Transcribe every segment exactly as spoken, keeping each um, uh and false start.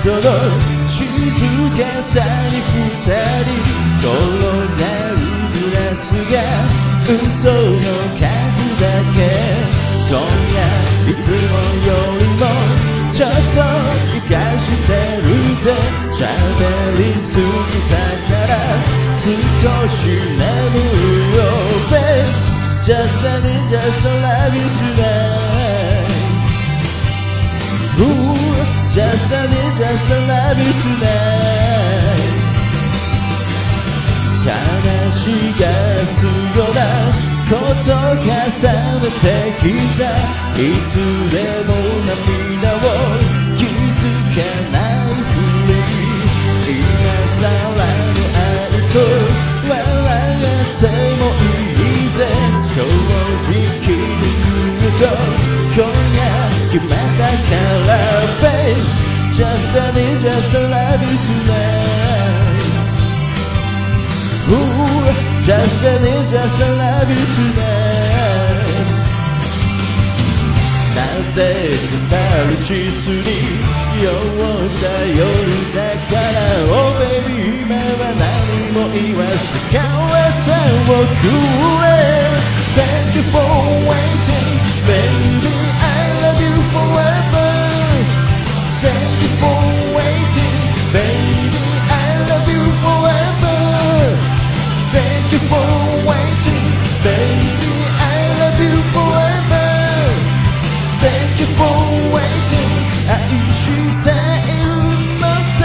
その静かさに二人転がるグラスが嘘の数だけ今夜いつもよりもちょっと生かしてるぜ喋りすぎたから少し眠るよ Babe Just a little, just to love you tonight Ooh, just a little, just to love you tonight 悲しがすようなこと重ねてきたいつでも涙を気づかないふり今さらの愛と笑ってもいいぜ正直に言うと今夜決めたから Babe Just a little, just to love you tonight Ooh, just a little, just to love you tonight なぜ二人キスに酔った夜だから Oh baby 今は何も言わず変わった僕へ Thank you for waiting Baby I love you forever Thank you for waiting Baby I love you forever Thank you for waiting Baby I love you forever Thank you for waiting 愛しているのさ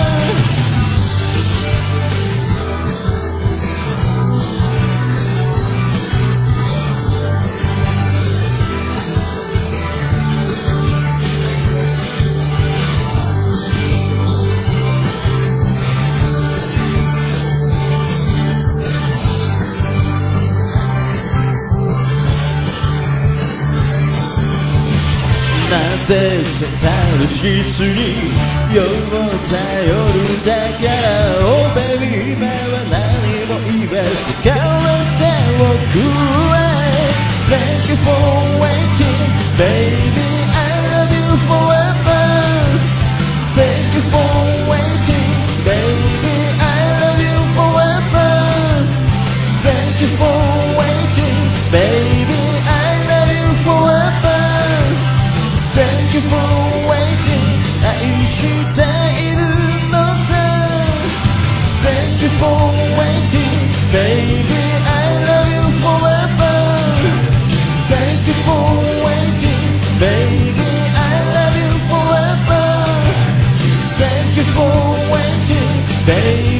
なぜセンタルシスに酔った夜だから Oh baby 今は何も言わず変わった僕へ Thank you for waiting Baby I love you forever Thank you for waiting Baby I love you forever Thank you for waiting Baby I love you forever Thank you for waiting 愛しているのさ Thank you for waiting Baby I love you forever Thank you for waiting Baby I love you forever Thank you for waiting Baby